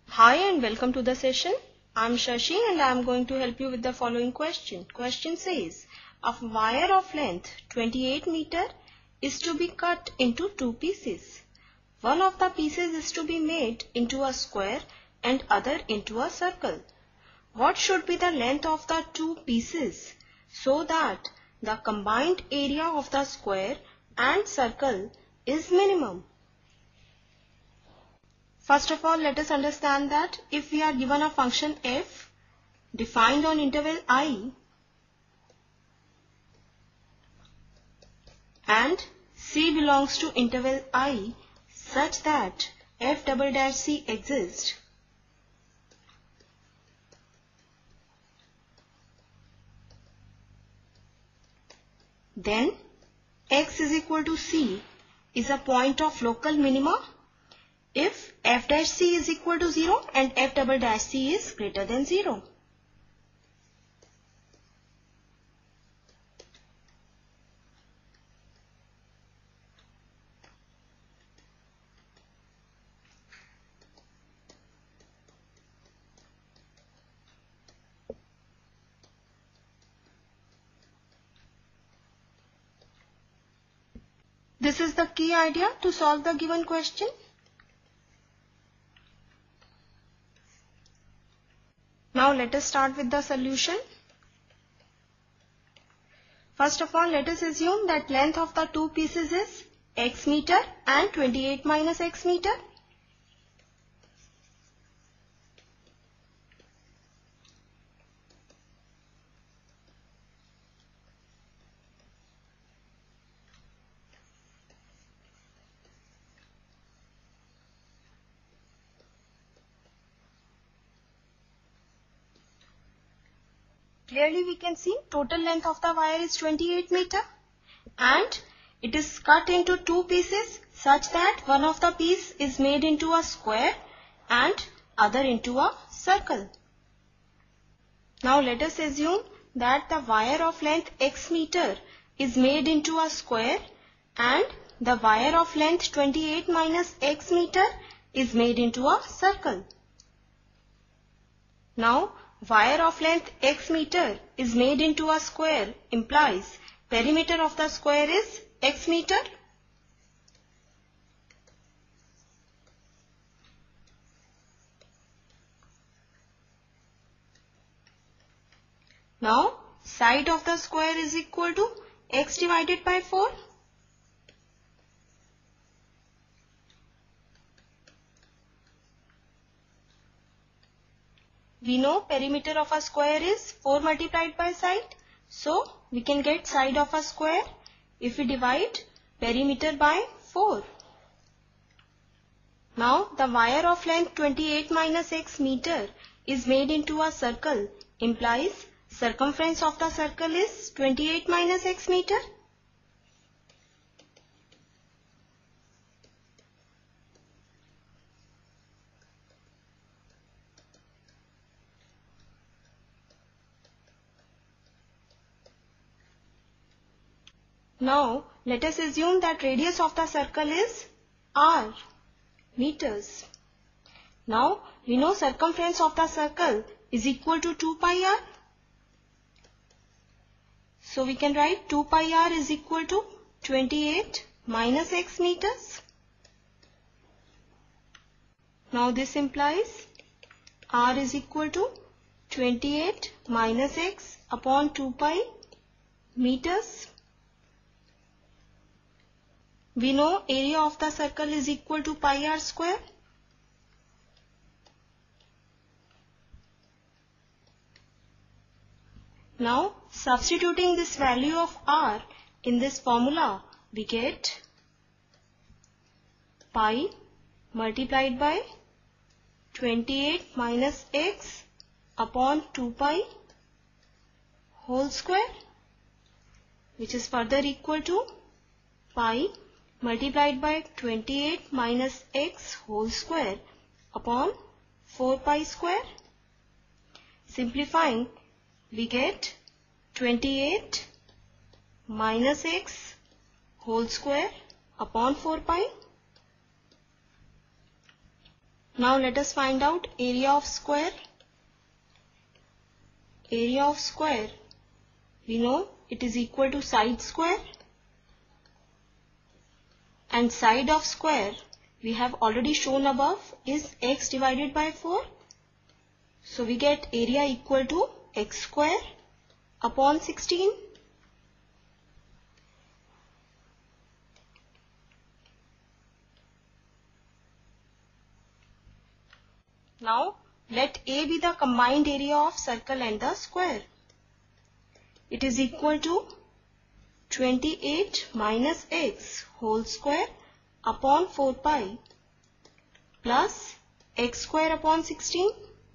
Hi and welcome to the session. I'm Shashi and I'm going to help you with the following question. Question says, a wire of length 28 meter is to be cut into two pieces. One of the pieces is to be made into a square and other into a circle. What should be the length of the two pieces so that the combined area of the square and circle is minimum? First of all, let us understand that if we are given a function f defined on interval I and c belongs to interval I such that f double dash c exists, then x is equal to c is a point of local minima if f dash c is equal to 0 and f double dash c is greater than 0. This is the key idea to solve the given question. Now let us start with the solution. First of all, let us assume that length of the two pieces is x meter and 28 minus x meter. Clearly we can see total length of the wire is 28 meter and it is cut into two pieces such that one of the piece is made into a square and other into a circle. Now let us assume that the wire of length x meter is made into a square and the wire of length 28 minus x meter is made into a circle. Now wire of length x meter is made into a square implies perimeter of the square is x meter. Now side of the square is equal to x divided by 4. We know perimeter of a square is 4 multiplied by side. So we can get side of a square if we divide perimeter by 4. Now the wire of length 28 minus x meter is made into a circle implies circumference of the circle is 28 minus x meter. Now let us assume that radius of the circle is r meters. Now we know circumference of the circle is equal to 2 pi r. So we can write 2 pi r is equal to 28 minus x meters. Now this implies r is equal to 28 minus x upon 2 pi meters. We know area of the circle is equal to pi r square. Now substituting this value of r in this formula, we get pi multiplied by 28 minus x upon 2 pi whole square, which is further equal to pi multiplied by 28 minus x whole square upon 4 pi square. Simplifying, we get 28 minus x whole square upon 4 pi. Now let us find out area of square. Area of square, we know it is equal to side square, and side of square we have already shown above is x divided by 4. So we get area equal to x square upon 16. Now let A be the combined area of circle and the square. It is equal to 28 minus x whole square upon 4 pi plus x square upon 16.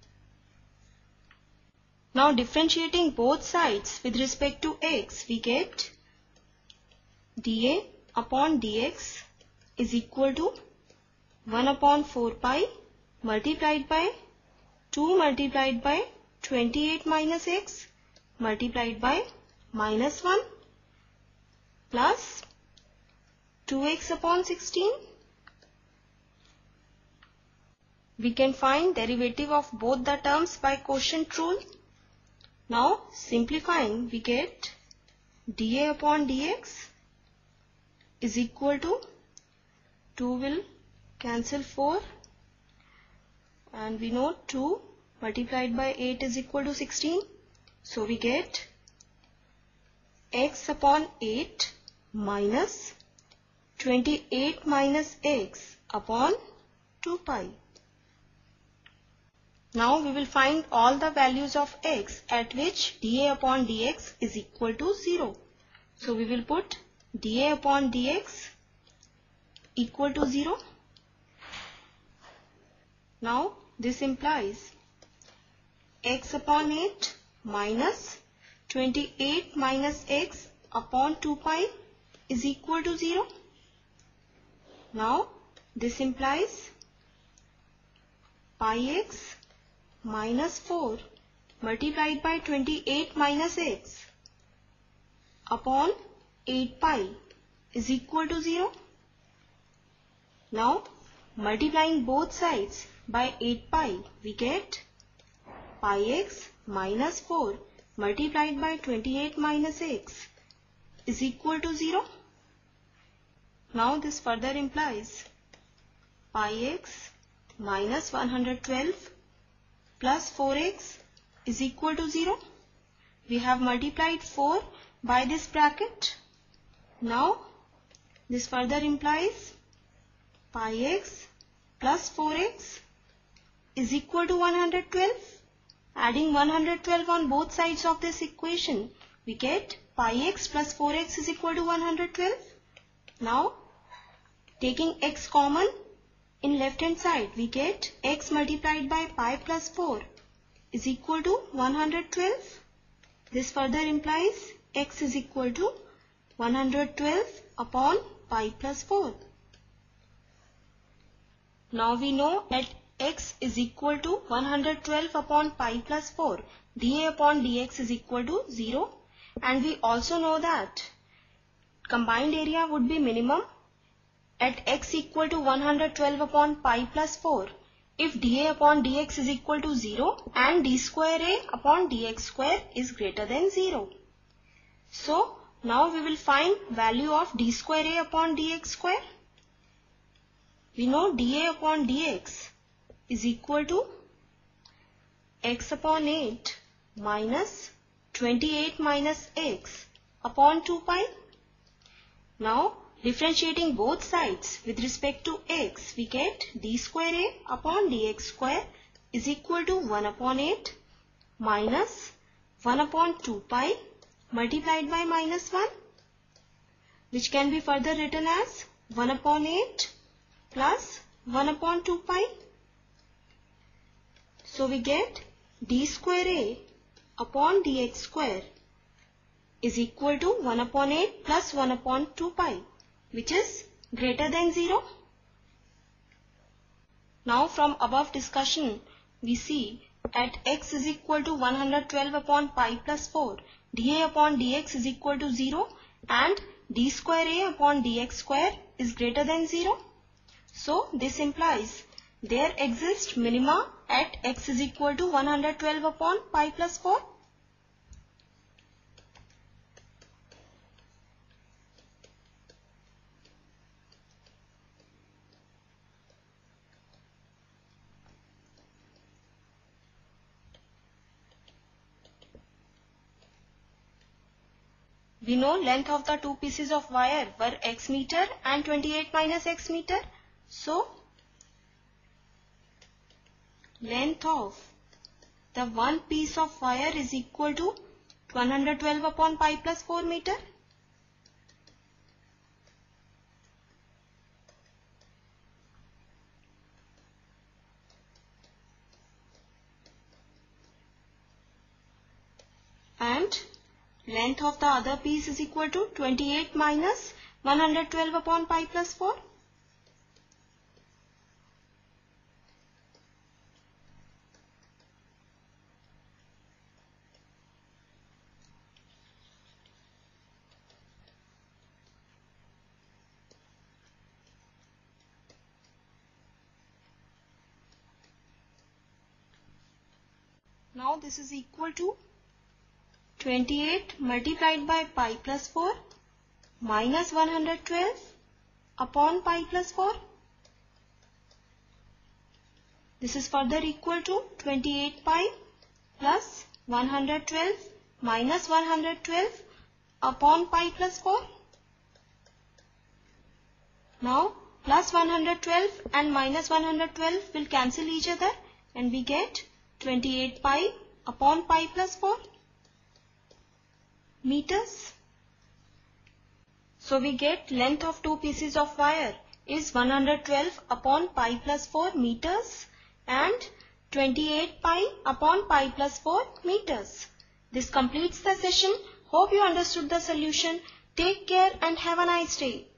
Now differentiating both sides with respect to x, we get dA upon dx is equal to 1 upon 4 pi multiplied by 2 multiplied by 28 minus x multiplied by minus 1 plus 2x upon 16. We can find derivative of both the terms by quotient rule. Now simplifying, we get dA upon dx is equal to 2 will cancel 4, and we know 2 multiplied by 8 is equal to 16. So we get x upon 8 minus 28 minus x upon 2 pi. Now we will find all the values of x at which dA upon dx is equal to 0. So we will put dA upon dx equal to 0. Now this implies x upon 8 minus 28 minus x upon 2 pi is equal to 0. Now this implies pi x minus 4 multiplied by 28 minus x upon 8 pi is equal to 0. Now multiplying both sides by 8 pi, we get pi x minus 4 multiplied by 28 minus x is equal to 0. Now this further implies pi x minus 112 plus 4x is equal to 0. We have multiplied 4 by this bracket. Now this further implies pi x plus 4x is equal to 112. Adding 112 on both sides of this equation, we get pi x plus 4x is equal to 112. Now taking x common in left hand side, we get x multiplied by pi plus 4 is equal to 112. This further implies x is equal to 112 upon pi plus 4. Now we know that x is equal to 112 upon pi plus 4. dA upon dx is equal to 0. And we also know that combined area would be minimum at x equal to 112 upon pi plus 4 if dA upon dx is equal to 0 and d square A upon dx square is greater than 0. So now we will find value of d square A upon dx square. We know dA upon dx is equal to x upon 8 minus 28 minus x upon 2 pi. Now differentiating both sides with respect to x, we get d square A upon dx square is equal to 1 upon 8 minus 1 upon 2 pi multiplied by minus 1, which can be further written as 1 upon 8 plus 1 upon 2 pi. So we get d square A upon dx square is equal to 1 upon 8 plus 1 upon 2 pi, which is greater than 0. Now from above discussion, we see at x is equal to 112 upon pi plus 4, dA upon dx is equal to 0 and d square A upon dx square is greater than 0. So this implies there exists minima at x is equal to 112 upon pi plus 4. We know length of the two pieces of wire were x meter and 28 minus x meter. So, length of the one piece of wire is equal to 112 upon pi plus 4 meter. And length of the other piece is equal to 28 minus 112 upon pi plus 4. Now this is equal to 28 multiplied by pi plus 4 minus 112 upon pi plus 4. This is further equal to 28 pi plus 112 minus 112 upon pi plus 4. Now plus 112 and minus 112 will cancel each other and we get 28 pi upon pi plus 4 meters. So we get length of two pieces of wire is 112 upon pi plus 4 meters and 28 pi upon pi plus 4 meters. This completes the session. Hope you understood the solution. Take care and have a nice day.